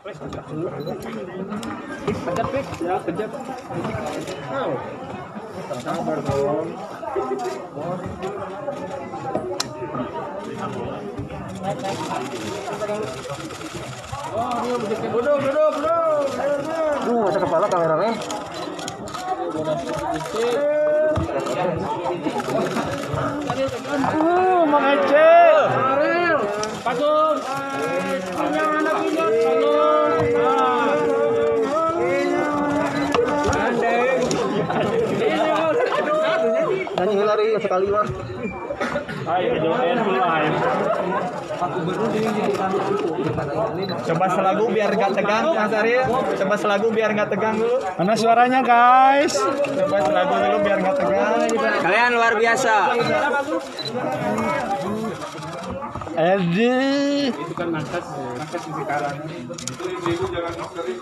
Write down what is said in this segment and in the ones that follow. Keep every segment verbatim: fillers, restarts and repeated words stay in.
Kejap, Pik. Ya, kejap. Oh. Sabar dong. Oh, dia begitu. Duduk, duduk, duduk. Duh, masa kepala kameramen. Uh, mengecil. Aril. Patung. Punya anak ingat. Nyanyi lari sekali mah. Ayo, join live. Coba selagu biar nggak tegang, Mas Ariel. Coba selagu biar nggak tegang dulu. Mana suaranya, guys? Coba selagu dulu biar nggak tegang. Kalian luar biasa. Edi. Itu kan nangkas, nangkas di sekarang. Itu ibu jangan nongkeri.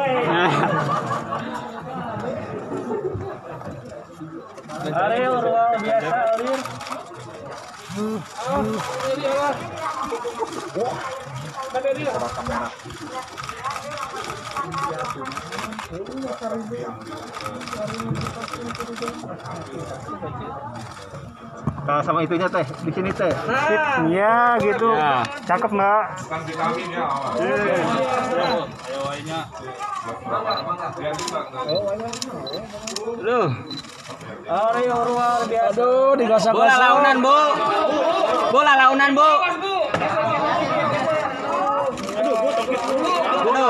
Ariel luar biasa, Ariel. Nah, sama itunya teh di sini teh. Iya, gitu. Ya. Cakep nggak? Bukan vitamin ya. Ayo, wainya. Lu. Ariel luar biasa. Aduh, digasak-gasak. Bola launan, Bu. Bola launan, Bu. Aduh, Bu, tokit dulu. Aduh.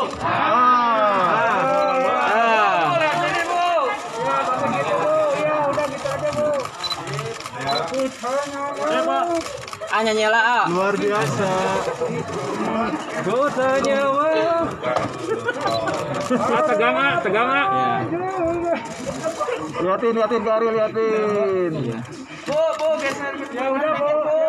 Ah, nyanyi lah, ah. Luar biasa. Dosanya mah. Ah, tegang, ah, tegang, ah. Liatin, liatin ke Ariel, liatin. Bu, Bu, geser. Ya udah, Bu.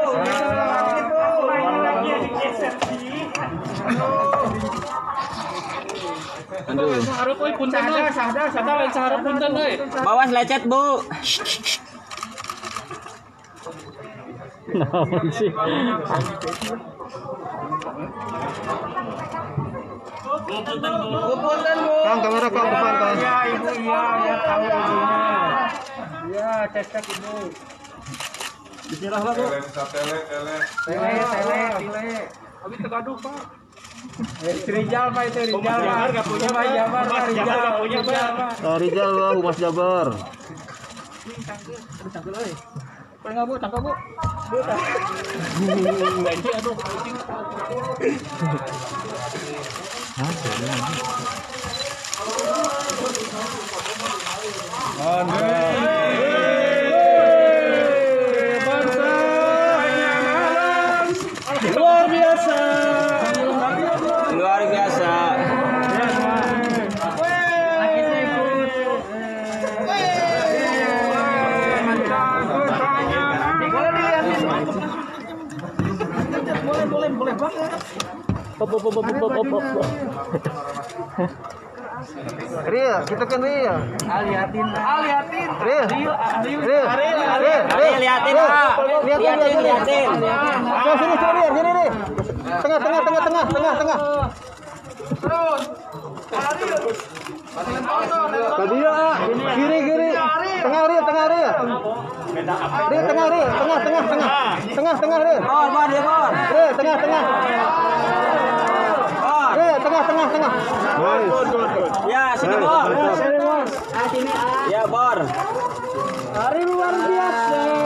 Aduh. Saharep euy punten euy. Sahda, sahda lain saharep punten euy. Bawas lecet, Bu. Naon sih? Kang, kamera Kang depan Kang. Ya, Ibu, iya, ya tahu ibunya. Ya, cek-cek Ibu. Bismillah lah, Bu. Tele, tele, tele. Tele, tele, tele. Habis tegaduh, Pak. Rijal, Pak, itu Rijal. Jabar enggak punya, Pak. Jabar, Pak. Rijal enggak punya, Pak. Ah, Rizal lah, Humas Jabar. Tangkul euy. Boleh enggak, Bu? Tangkap, Bu. Bu, tangkap. Ganti aduh. Hah, jadi lagi. Luar biasa. Luar biasa. Boleh, boleh, boleh banget. Pop, pop, pop, pop, pop, pop, pop. Ria, kita kan Ria. Aliatin, aliatin. Ria. Ria. Ria. Ayo liatin, Pak. Liatin, liatin. Ke sini, sini Ria, sini Ria. Tengah, tengah, tengah, tengah, tengah, tengah. Tadi ya, kiri, kiri. Tengah Ria, tengah Ria. Ria, tengah Ria, tengah, tengah, tengah. Tengah, tengah Ria. Bor, bor, dia bor. Ria, tengah, tengah. Bor. Ria, tengah, tengah, tengah. Ya, sini bor. Mantap. Ah, sini, ah. Ya, bor. Hari luar biasa.